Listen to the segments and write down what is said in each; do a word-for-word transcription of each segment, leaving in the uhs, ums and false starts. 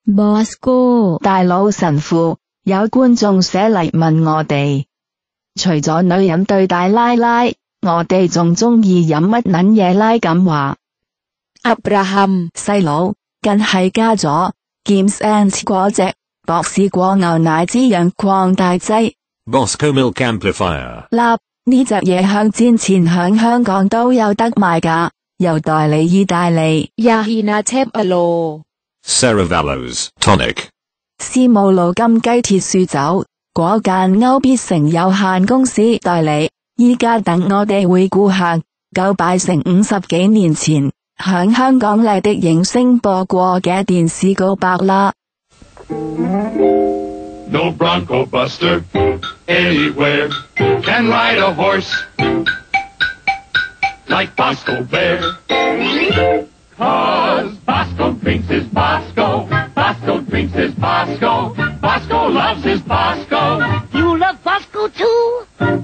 Bosco 大佬神父，有觀眾寫嚟問我哋，除咗女人對大奶奶，我哋仲鍾意飲乜撚嘢奶咁話。Abraham 細佬，梗係加咗 Gims and 嗰隻博士果牛奶滋養擴大劑。 Bosco Milk Amplifier。 嗱，呢隻嘢向戰前響香港都有得賣㗎，由代理意大利 Yahina Tepalo Cerevalos Tonic。 斯姆路金雞鐵樹酒，嗰間歐必成有限公司代理，依家等我哋回顧下，九擺成五十幾年前，響香港麗的映聲播過嘅電視告白啦。 No Bronco Buster anywhere can ride a horse like Bosco Bear. Cause Bosco drinks his Bosco, Bosco drinks his Bosco, Bosco loves his Bosco. You love Bosco too?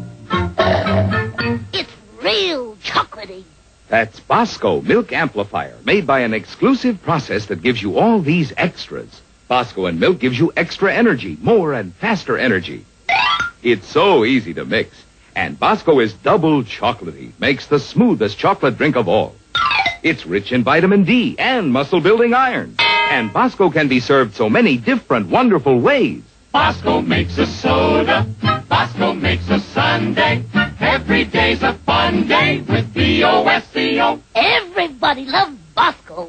It's real chocolatey. That's Bosco Milk Amplifier, made by an exclusive process that gives you all these extras. Bosco and milk gives you extra energy, more and faster energy. It's so easy to mix. And Bosco is double chocolatey, makes the smoothest chocolate drink of all. It's rich in vitamin D and muscle-building iron. And Bosco can be served so many different wonderful ways. Bosco makes a soda, Bosco makes a sundae. Every day's a fun day with B O S C O. Everybody loves Bosco.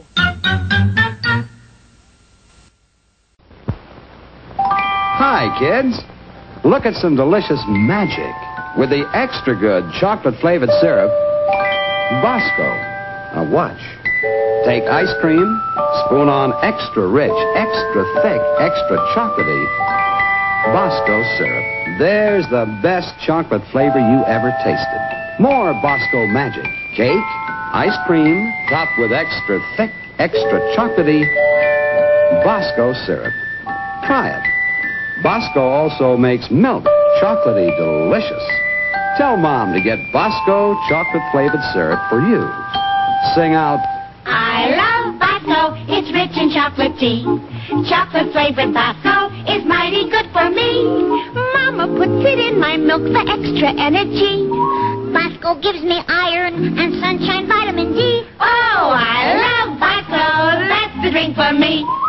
Hi, kids. Look at some delicious magic with the extra good chocolate-flavored syrup, Bosco. Now watch. Take ice cream, spoon on extra rich, extra thick, extra chocolatey Bosco syrup. There's the best chocolate flavor you ever tasted. More Bosco magic. Cake, ice cream, topped with extra thick, extra chocolatey Bosco syrup. Try it. Bosco also makes milk chocolatey delicious. Tell Mom to get Bosco chocolate-flavored syrup for you. Sing out, I love Bosco, it's rich in chocolate tea. Chocolate-flavored Bosco is mighty good for me. Mama puts it in my milk for extra energy. Bosco gives me iron and sunshine vitamin D. Oh, I love Bosco, that's the drink for me.